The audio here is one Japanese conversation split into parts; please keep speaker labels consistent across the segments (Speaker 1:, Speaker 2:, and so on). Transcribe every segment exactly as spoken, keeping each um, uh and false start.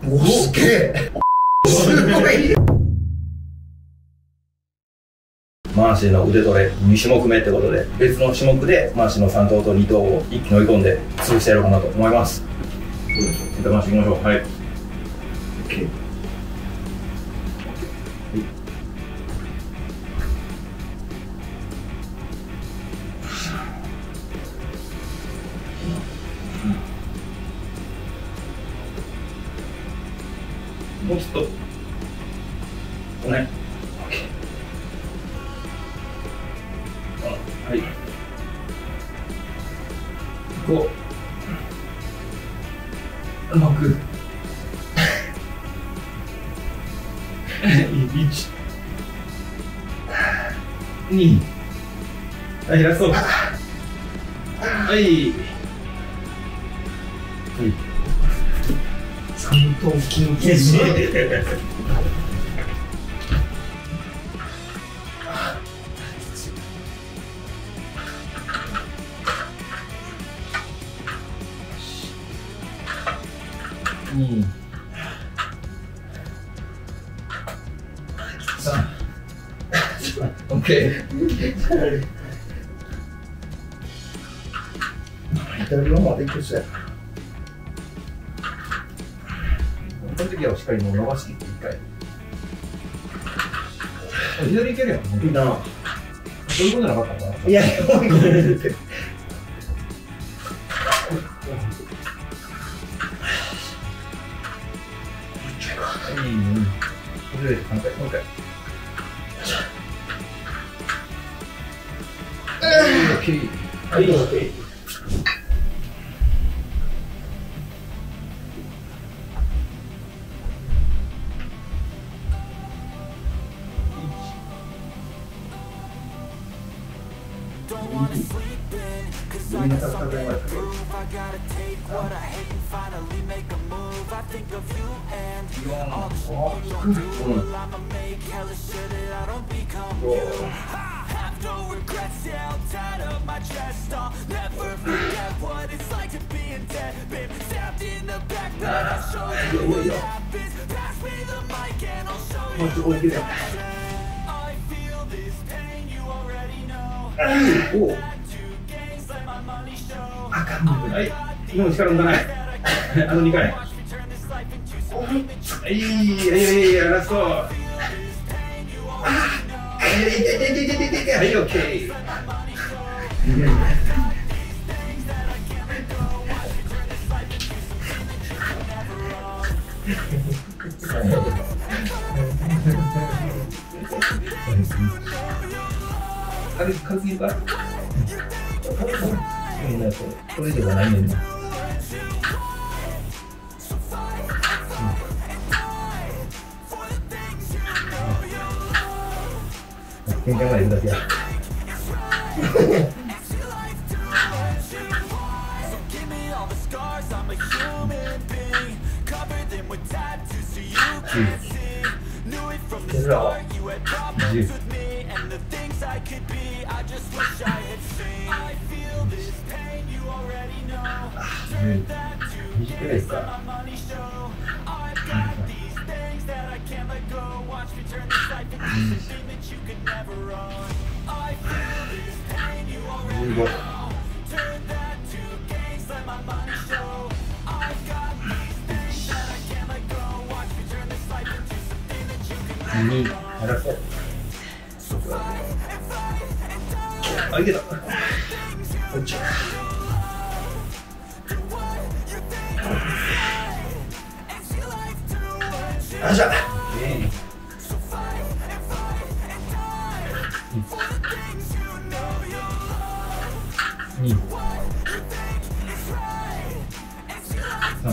Speaker 1: おお、すげえ。すごい。マーシーの腕トレに種目目ってことで、別の種目でマーシーのさん頭とに頭を一気に追い込んで潰してやろうかなと思います。どうでしょう、手玉していきましょう。はい。OK。もうちょっと。ごめん。はい。五。六。一。二。はい、ラスト。はい。三頭筋消し。二。三。オッケー。左の方まで行くし。この時はしっかりもう伸ばしていって一回。左行けるやん。いいな。そういうことなかったのかな。いや、追い込めるって。いいね。とりあえずさんかい、もう一回。オッケー。はい、オッケー。みんな食べます。あかんのはい、今の力抜かない。あとにかい。はい、いやいやいや、ラスト。ああ、いやいやいやいやいやいや、はい、オッケー。軽く軽くいいか。みんなこれではないねんな。喧嘩がいるだけや。十。十。短いですか。十五。二。ラスト。あ、いけた。こっち。あじゃ。二。三。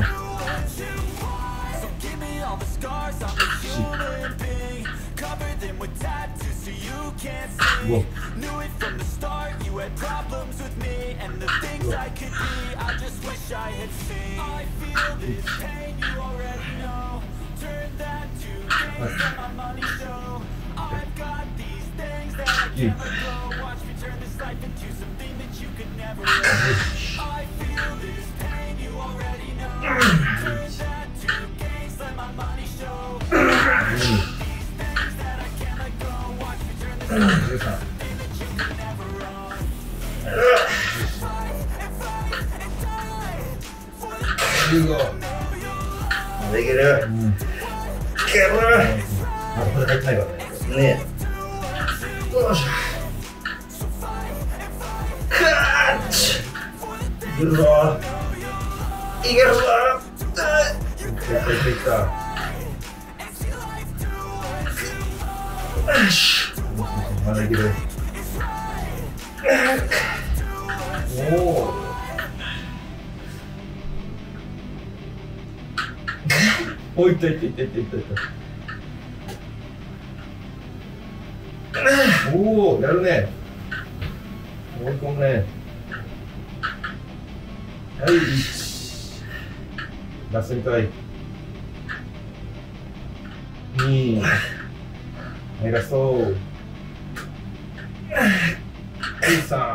Speaker 1: 五。 じゅうさん。じゅうご。
Speaker 2: できる。
Speaker 1: うん。い
Speaker 2: ける。
Speaker 1: まだこれ入ってないからね。
Speaker 2: ねえ。よいしょ。カッチ。いけるぞ。いけるぞ。
Speaker 1: いったいったいった。
Speaker 2: よし。
Speaker 1: まだいける。おお。おいったいったいったいったいったいった。おお、やるね。追い込むね。はい、いち。ラストにかい。に。はい、ラスト。はい、さん。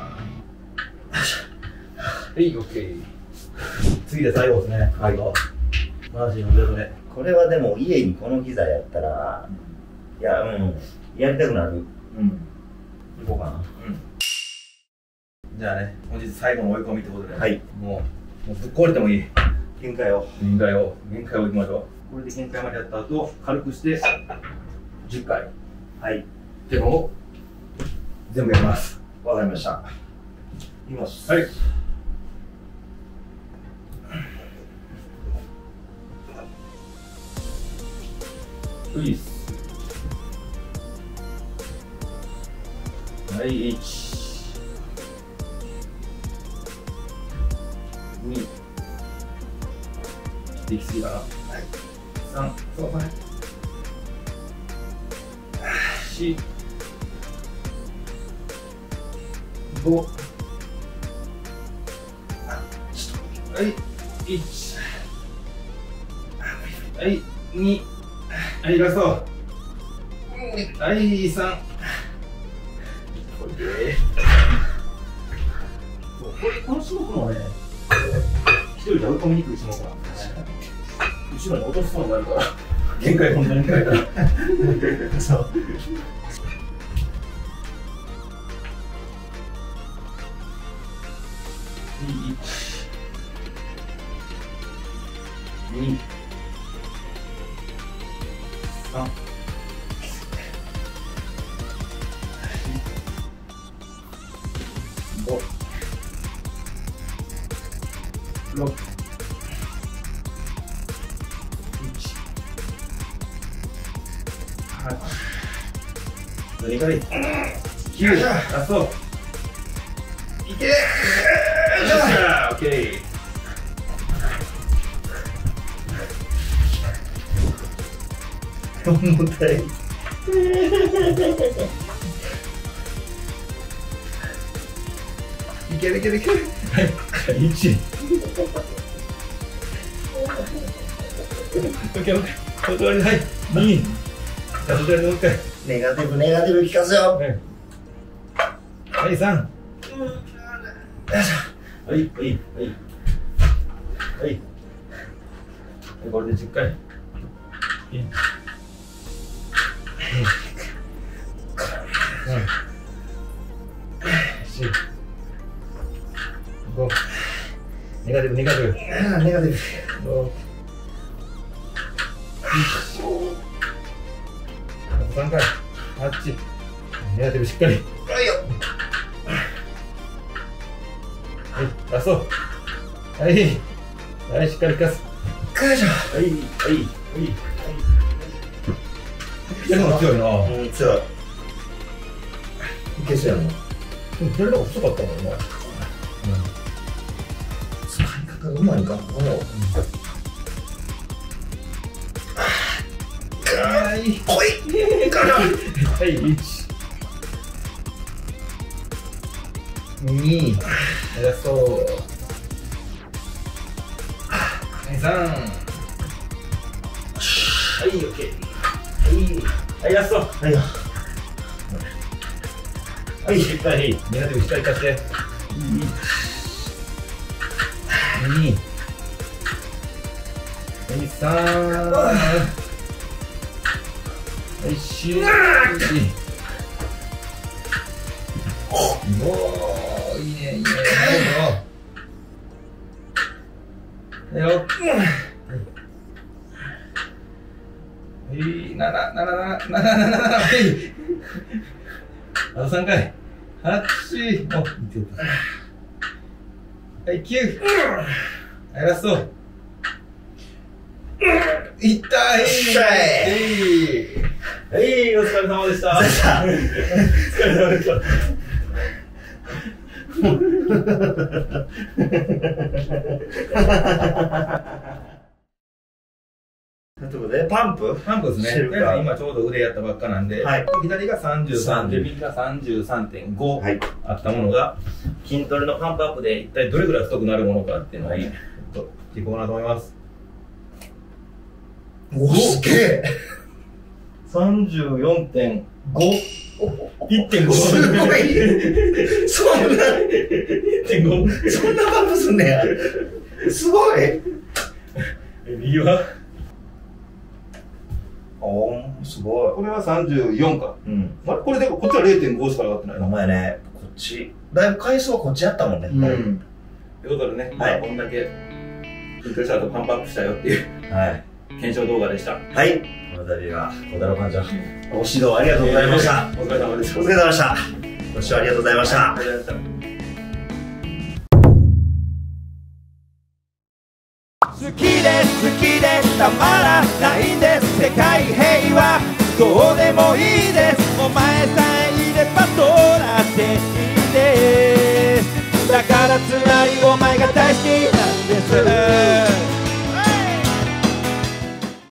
Speaker 1: はい、オッケー。次で最後ですね。最後。マーシーの腕止め。
Speaker 2: これはでも家にこの機材やったら、いや、うん、やりたくなる。
Speaker 1: うん。
Speaker 2: 行こうかな。
Speaker 1: うん。じゃあね、本日最後の追い込みってことで、
Speaker 2: はい。
Speaker 1: もう、もうぶっ壊れてもいい。
Speaker 2: 限界を。
Speaker 1: 限界を、限界をいきましょう。これで限界までやった後、軽くしてじゅっかい。
Speaker 2: はい。
Speaker 1: っていうのを全部やります。
Speaker 2: わかりました。いきます。
Speaker 1: はい。ういっす。はい、いち。に。できすぎかな。はい。さん。そう、はい。し。ご。はい。いち。はい。に。はい、ラスト。はい、さん。これで。そう、これ、この種目もね、一人で追い込みにくい種目なんですね。後ろに落としそうになるから、限界本当に限界から。そう。いち、に、さん、ご、ろく、いち、はち、にかい、きゅう、ラスト。いけー！よっしゃー！オッケー。
Speaker 2: 重たい。いけるいけるいける。
Speaker 1: はい、いち。オッケーオッケー。それではい、に。じゃあそれでもう一回。
Speaker 2: ネガティブネガティブ聞かせよう。
Speaker 1: はい、さん。はい、はい、はい。はい。これでじゅっかい。いち。ご、ネガティブネガティブ
Speaker 2: ネガティブ。
Speaker 1: ご、さんかい、はち、ネガティブしっかり。
Speaker 2: はいよ。
Speaker 1: はい、ラスト。はい、はい、しっかりかす。
Speaker 2: よいしょ。
Speaker 1: はい、はい、はい。やるの強いな。
Speaker 2: うん、強い。いけそうやもん。
Speaker 1: でも、やるのが細かったもんな。
Speaker 2: 使い方がうまいんか。おお。
Speaker 1: はい、
Speaker 2: 来い。から。
Speaker 1: はい、いち。に。ラスト。はい、さん。はい、オッケー。はい、はい、ラスト。
Speaker 2: はいよ。
Speaker 1: はい、しっかり。ネガティブしっかり貸して。いち。に。はい、さん。はい、し。 おー、いいね、いいね。なるほど。よっ。はい、なな、なな、なな、なな、なな、なな、はい。あとさんかい。はち、お、いってた。はい、きゅう。はい、ラスト。いったー、いい。はい、お疲れ様でした。お疲れ様でした。
Speaker 2: ということで、パンプ
Speaker 1: パンプですね。今ちょうど腕やったばっかなんで、はい、左がさんじゅうさんで、右が さんじゅうさんてんご あったものが、筋トレのパンプアップで一体どれぐらい太くなるものかっていうのを、ちょっと聞こうかなと思います。
Speaker 2: お、すげえ !
Speaker 1: さんじゅうよんてんご。いってんご。
Speaker 2: すごいそんな
Speaker 1: いってんご
Speaker 2: そんなパンプすんねや。すごい
Speaker 1: 右は
Speaker 2: おー、すごい。
Speaker 1: これはさんじゅうよんか。うん。あれこれで、こっちは れいてんご しか上がってないな。
Speaker 2: お前ね、こっち。だいぶ回数はこっちやったもんね。
Speaker 1: うん。ということでね、まあ、こんだけ、筋トレした後パンプアップしたよっていう、はい。検証動画でした。
Speaker 2: はい。この度は、小太郎館長、ご指導ありがとうございました。
Speaker 1: お疲れ様でした。
Speaker 2: お疲れ様でした。ご視聴ありがとうございました。
Speaker 1: ありがとうございました。
Speaker 3: 好きで好きでたまらないんです。世界平和どうでもいいです。お前さえいればどうだっていいです。だからつまりお前が大好きなんです。